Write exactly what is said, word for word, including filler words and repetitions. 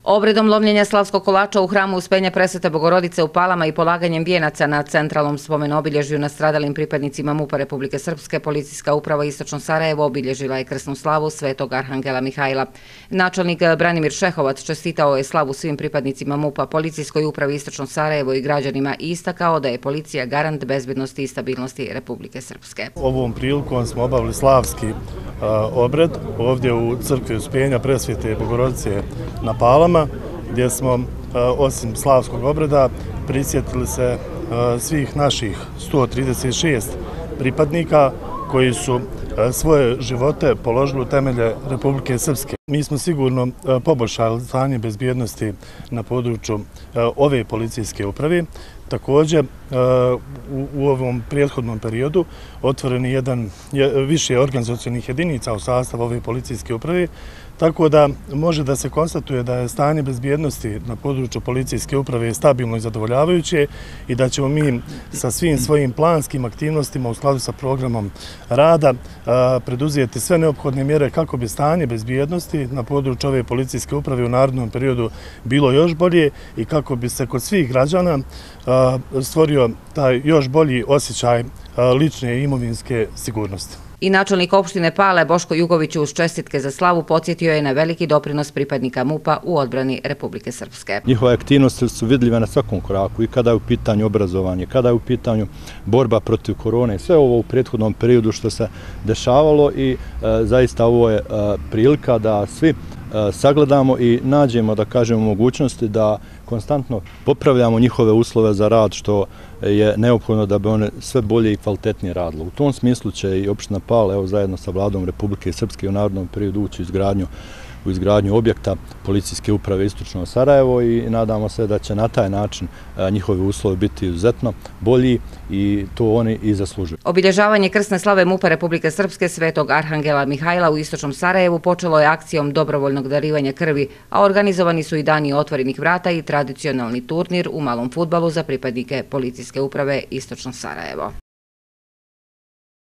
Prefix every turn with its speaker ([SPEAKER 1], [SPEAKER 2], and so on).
[SPEAKER 1] Obredom lomljenja slavskog kolača u hramu Uspenja Presvete Bogorodice u Palama i polaganjem vijenaca na centralnom spomen-obilježju nastradalim pripadnicima MUP-a Republike Srpske, Policijska uprava Istočno Sarajevo obilježila je krsnu slavu Svetog Arhangela Mihajla. Načelnik Branimir Šehovac čestitao je slavu svim pripadnicima MUP-a, Policijskoj upravi Istočno Sarajevo i građanima i istakao da je policija garant bezbednosti i stabilnosti Republike Srpske.
[SPEAKER 2] Ovom prilikom smo obavili slavski obred ovdje u crkvi Uspenja Presvete Bogorodice na Palama, gdje smo osim slavskog obreda prisjetili se svih naših sto trideset šest pripadnika koji su svoje živote položili u temelje Republike Srpske. Mi smo sigurno poboljšali stanje bezbjednosti na području ove policijske uprave. Također, u ovom prethodnom periodu otvoren je jedan više organizacionih jedinica u sastavu ove policijske uprave, tako da može da se konstatuje da je stanje bezbjednosti na području policijske uprave stabilno i zadovoljavajuće i da ćemo mi sa svim svojim planskim aktivnostima u skladu sa programom rada preduzeti sve neophodne mjere kako bi stanje bezbjednosti na području ove policijske uprave u narednom periodu bilo još bolje i kako bi se kod svih građana stvorio taj još bolji osjećaj lične i imovinske sigurnosti.
[SPEAKER 1] I načelnik opštine Pale Boško Jugović uz čestitke za slavu podsjetio je na veliki doprinos pripadnika MUP-a u odbrani Republike Srpske.
[SPEAKER 3] Njihove aktivnosti su vidljive na svakom koraku i kada je u pitanju obrazovanje, kada je u pitanju borba protiv korone, sve ovo u prethodnom periodu što se dešavalo i e, zaista ovo je e, prilika da svi e, sagledamo i nađemo, da kažemo, mogućnosti da konstantno popravljamo njihove uslove za rad, što je neophodno da bi one sve bolje i kvalitetnije radile. U tom smislu će i opština Pale, evo zajedno sa vladom Republike Srpske u narednom periodu ući u izgradnju u izgradnju objekta Policijske uprave Istočno Sarajevo i nadamo se da će na taj način njihovi uslovi biti izuzetno bolji i to oni i zaslužuju.
[SPEAKER 1] Obilježavanje krsne slave MUP-a Republike Srpske Svetog Arhangela Mihajla u Istočnom Sarajevu počelo je akcijom dobrovoljnog darivanja krvi, a organizovani su i dani otvorenih vrata i tradicionalni turnir u malom fudbalu za pripadnike Policijske uprave Istočno Sarajevo.